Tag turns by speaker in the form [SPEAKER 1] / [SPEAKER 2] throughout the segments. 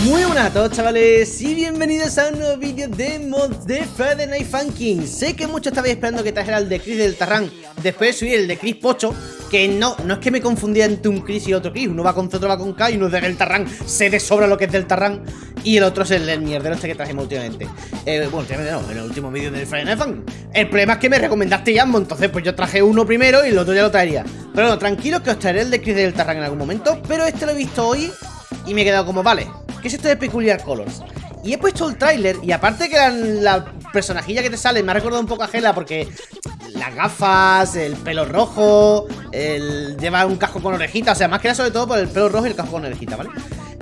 [SPEAKER 1] Muy buenas a todos, chavales, y bienvenidos a un nuevo vídeo de mods de Friday Night Funkin'. Sé que muchos estabais esperando que trajera el de Chris del Tarrán después de subir el de Chris Pocho. Que no es que me confundía entre un Chris y otro Chris. Uno va con C, otro va con K, y uno es del Tarrán, sé de sobra lo que es del Tarrán. Y el otro es el mierdero este que trajimos últimamente. Bueno, últimamente no, en el último vídeo del Friday Night Funkin'. El problema es que me recomendaste Jambo, entonces pues yo traje uno primero y el otro ya lo traería. Pero bueno, tranquilos que os traeré el de Chris del Tarrán en algún momento. Pero este lo he visto hoy y me he quedado como, vale, ¿qué es esto de Peculiar Colors? Y he puesto el tráiler y aparte que la personajilla que te sale me ha recordado un poco a Gela porque las gafas, el pelo rojo, lleva un casco con orejita, o sea, más que nada sobre todo por el pelo rojo y el casco con orejita, ¿vale?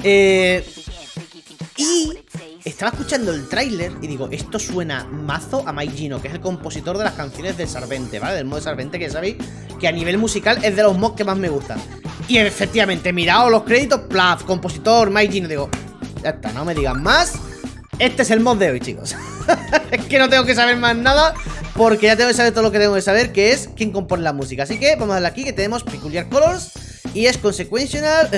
[SPEAKER 1] Y estaba escuchando el tráiler y digo, esto suena mazo a Mike Gino, que es el compositor de las canciones de Sarvente, ¿vale? Del modo de Sarvente, que sabéis que a nivel musical es de los mods que más me gustan. Y efectivamente, mirado los créditos, plaf, compositor, Mike Gino, digo, ya está, no me digan más. Este es el mod de hoy, chicos. Es que no tengo que saber más nada, porque ya tengo que saber todo lo que tengo que saber, que es quién compone la música. Así que vamos a darle aquí, que tenemos Peculiar Colors. Y es consecuencial,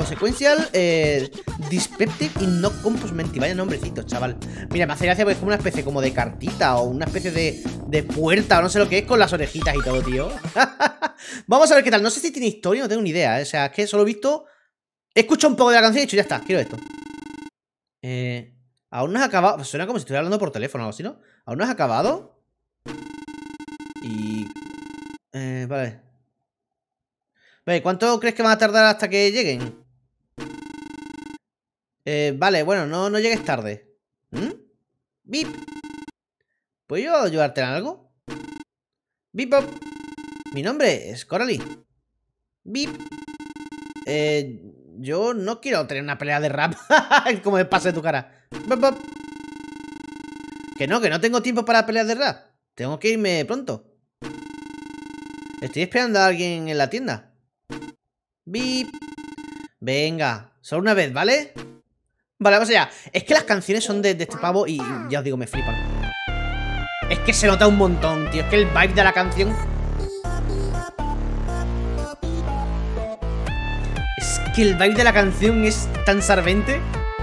[SPEAKER 1] Dyspeptic y no Composmenti. Vaya nombrecito, chaval. Mira, me hace gracia porque es como una especie como de cartita o una especie de puerta o no sé lo que es, con las orejitas y todo, tío. Vamos a ver qué tal. No sé si tiene historia, no tengo ni idea, ¿eh? O sea, es que solo he visto... He escuchado un poco de la canción y he dicho, ya está, quiero esto. Aún no has acabado. Pues suena como si estuviera hablando por teléfono o algo así, ¿no? Aún no has acabado. Y... vale. Vale, ¿cuánto crees que van a tardar hasta que lleguen? Vale, bueno, no llegues tarde. Bip. ¿Puedo yo ayudarte en algo? Bip, bop. Mi nombre es Coralie. Bip. Yo no quiero tener una pelea de rap. Como me pasa de tu cara. Bop, bop. Que no tengo tiempo para peleas de rap. Tengo que irme pronto. Estoy esperando a alguien en la tienda. Bip. Venga, solo una vez, ¿vale? Vale, vamos allá. Es que las canciones son de este pavo y ya os digo, me flipan. Es que se nota un montón, tío. Es que el vibe de la canción... Es que el vibe de la canción es tan Sarvente.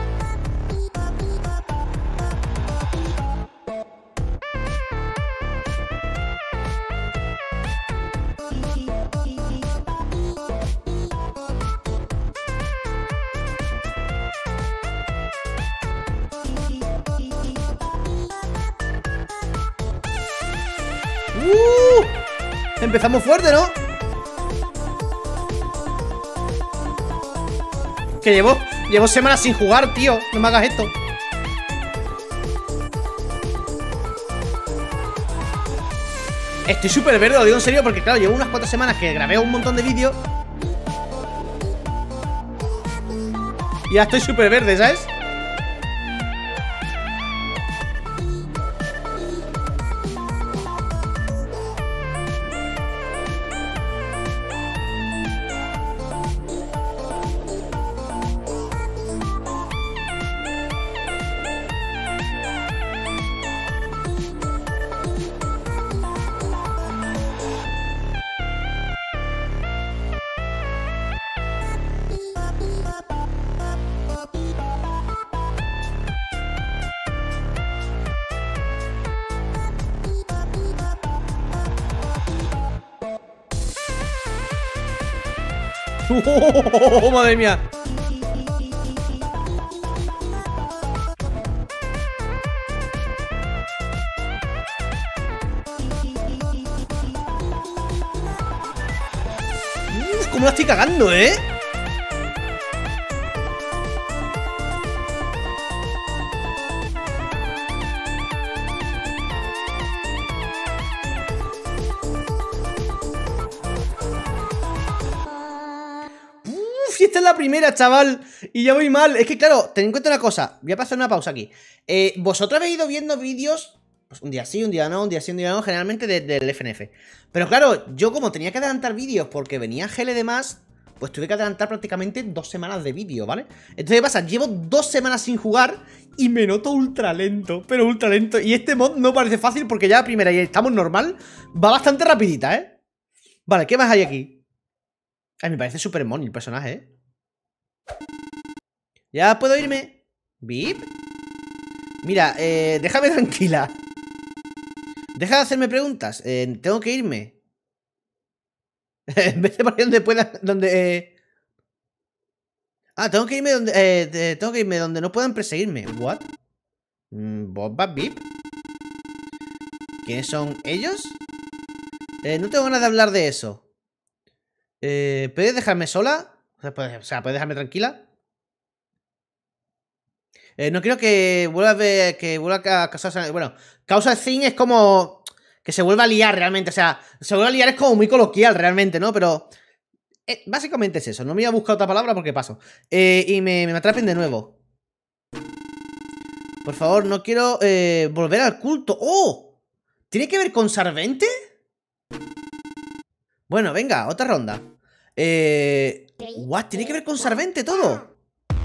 [SPEAKER 1] Empezamos fuerte, ¿no? Que llevo semanas sin jugar, tío. No me hagas esto. Estoy súper verde, lo digo en serio, porque claro, llevo unas cuantas semanas que grabé un montón de vídeos y ya estoy súper verde, ¿sabes? ¡Oh, madre mía! ¡Cómo la estoy cagando, eh! Si esta es la primera, chaval, y ya voy mal. Es que claro, ten en cuenta una cosa. Voy a pasar una pausa aquí. Vosotros habéis ido viendo vídeos, pues un día sí, un día no, un día sí, un día no, generalmente del FNF. Pero claro, yo como tenía que adelantar vídeos porque venía GL de más, pues tuve que adelantar prácticamente 2 semanas de vídeo, ¿vale? Entonces, ¿qué pasa? Llevo 2 semanas sin jugar y me noto ultra lento, pero ultra lento. Y este mod no parece fácil porque ya la primera y estamos normal, va bastante rapidita, ¿eh? Vale, ¿qué más hay aquí? Ay, me parece súper money el personaje, ¿eh? ¿Ya puedo irme? ¿Vip? Mira, déjame tranquila. Deja de hacerme preguntas. Tengo que irme. En vez de por ahí donde pueda. Donde. Tengo que irme donde. Tengo que irme donde no puedan perseguirme. ¿What? ¿Bob Bip? ¿Quiénes son ellos? No tengo ganas de hablar de eso. ¿Puedes dejarme sola? ¿puedes dejarme tranquila? No quiero que vuelva a ver. Que vuelva a causar. Bueno, causa el thing es como. Que se vuelva a liar realmente. O sea, se vuelva a liar es como muy coloquial realmente, ¿no? Pero. Básicamente es eso. No me iba a buscar otra palabra porque paso. Y me atrapen de nuevo. Por favor, no quiero volver al culto. ¡Oh! ¿Tiene que ver con Sarvente? Bueno, venga, otra ronda. ¿What? ¿Tiene que ver con Sarvente todo?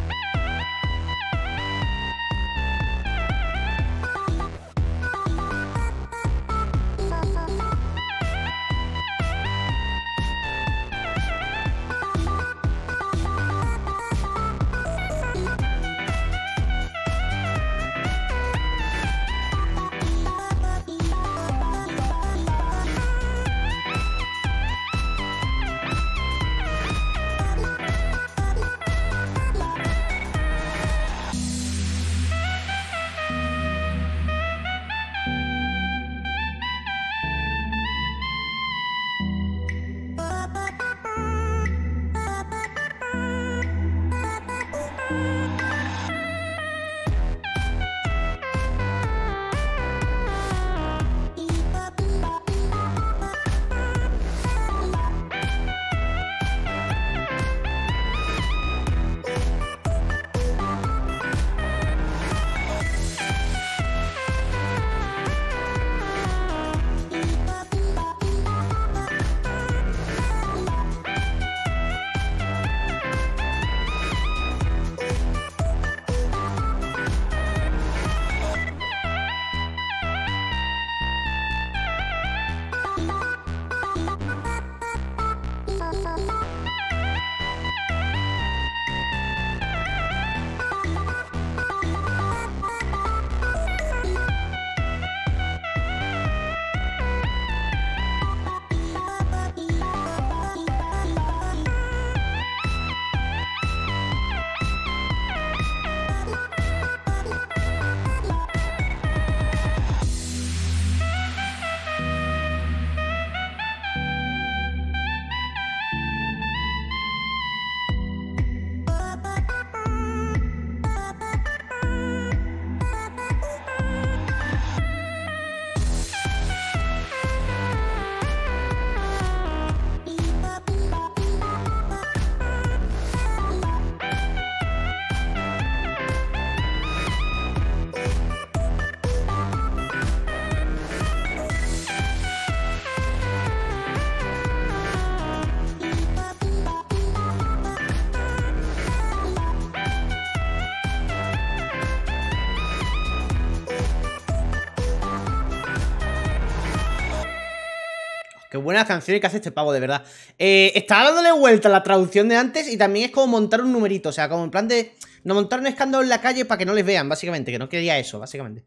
[SPEAKER 1] Qué buenas canciones que hace este pavo, de verdad. Estaba dándole vuelta a la traducción de antes y también es como montar un numerito. O sea, como en plan de... No montar un escándalo en la calle para que no les vean, básicamente. Que no quería eso, básicamente.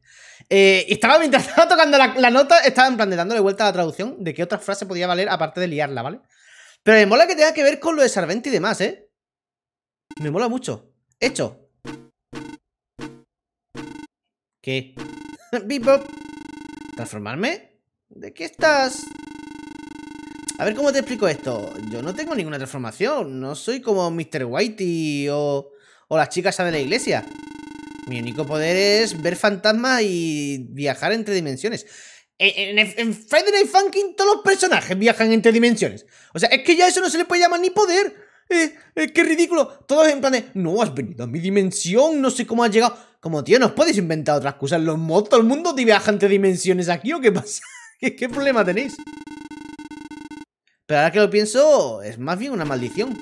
[SPEAKER 1] Mientras estaba tocando la nota, estaba en plan de dándole vuelta a la traducción de qué otra frase podía valer aparte de liarla, ¿vale? Pero me mola que tenga que ver con lo de Sarvente y demás, ¿eh? Me mola mucho. Hecho. ¿Qué? Bebop. ¿Transformarme? ¿De qué estás...? A ver cómo te explico esto. Yo no tengo ninguna transformación. No soy como Mr. Whitey o las chicas de la iglesia. Mi único poder es ver fantasmas y viajar entre dimensiones. En Friday Night Funkin' todos los personajes viajan entre dimensiones. O sea, es que ya eso no se le puede llamar ni poder. ¡Qué ridículo! Todos en plan de... No, has venido a mi dimensión, no sé cómo has llegado. Como, tío, ¿no os podéis inventar otras cosas? ¿Los mods, todo el mundo viaja entre dimensiones aquí o qué pasa? ¿Qué problema tenéis? Pero ahora que lo pienso, es más bien una maldición.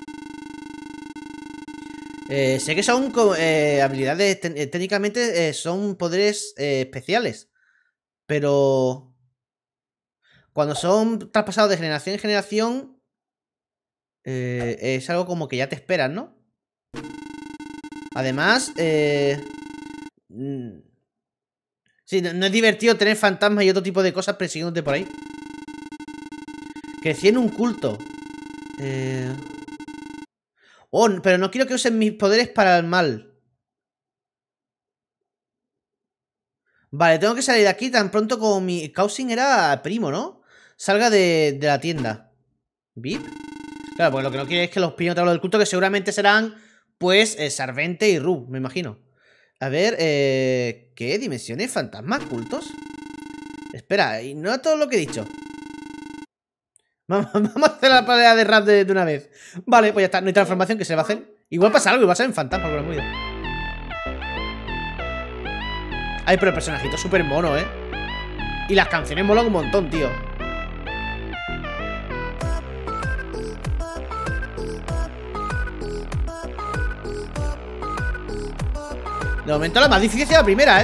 [SPEAKER 1] Sé que son habilidades, técnicamente son poderes especiales. Pero cuando son traspasados de generación en generación, es algo como que ya te esperan, ¿no? Además, sí, no es divertido tener fantasmas y otro tipo de cosas persiguiéndote por ahí. Crecí en un culto. Oh, pero no quiero que usen mis poderes para el mal. Vale, tengo que salir de aquí tan pronto como mi Causing era primo, ¿no? Salga de la tienda. ¿VIP? Claro, pues lo que no quiere es que los pillen otra vez del culto, que seguramente serán, pues, Sarvente y Ru, me imagino. A ver, ¿qué? ¿Dimensiones? ¿Fantasmas? ¿Cultos? Espera, y no es todo lo que he dicho. Vamos a hacer la pelea de rap de una vez. Vale, pues ya está, no hay transformación que se va a hacer. Igual pasa algo, igual salen fantasmas, por el ruido. Ay, pero el personajito es súper mono, ¿eh? Y las canciones molan un montón, tío. De momento la más difícil es la primera, ¿eh?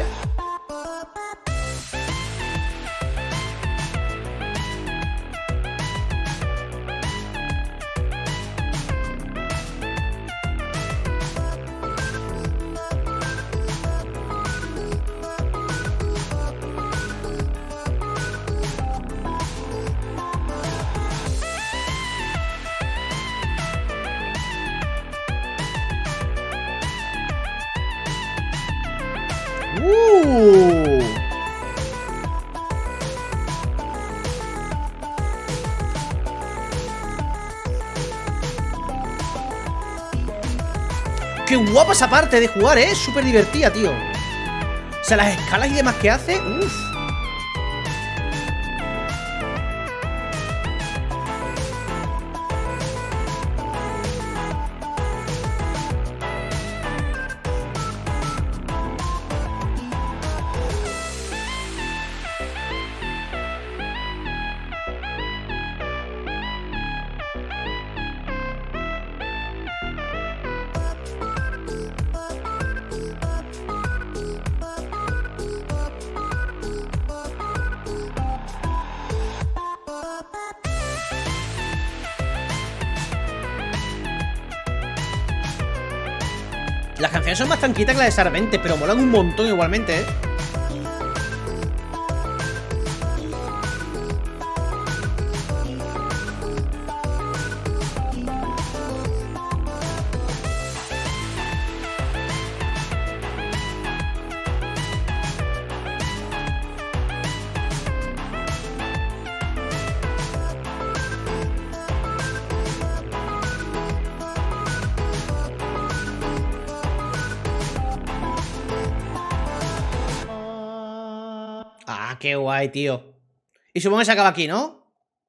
[SPEAKER 1] ¡Qué guapa esa parte de jugar, eh! Súper divertida, tío. O sea, las escalas y demás que hace. ¡Uf! Las canciones son más tranquilas que las de Sarvente, pero molan un montón igualmente, ¿eh? Ah, qué guay, tío. Y supongo que se acaba aquí, ¿no?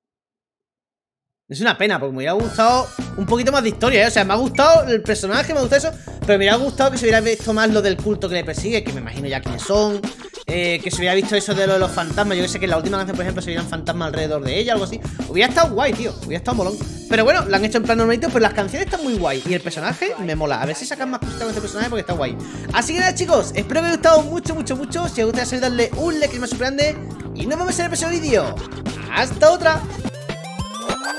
[SPEAKER 1] Es una pena, porque me hubiera gustado un poquito más de historia, ¿eh? O sea, me ha gustado el personaje, me gusta eso, pero me hubiera gustado que se hubiera visto más lo del culto que le persigue, que me imagino ya quiénes son. Que se hubiera visto eso de lo de los fantasmas. Yo que sé que en la última canción, por ejemplo, se vieran fantasmas alrededor de ella, algo así. Hubiera estado guay, tío. Hubiera estado molón. Pero bueno, la han hecho en plan normalito, pero las canciones están muy guay. Y el personaje me mola. A ver si sacan más cositas con este personaje porque está guay. Así que nada, chicos, espero que os haya gustado mucho, mucho, mucho. Si os gusta, sabéis darle un like más super grande. Y nos vemos en el próximo vídeo. ¡Hasta otra!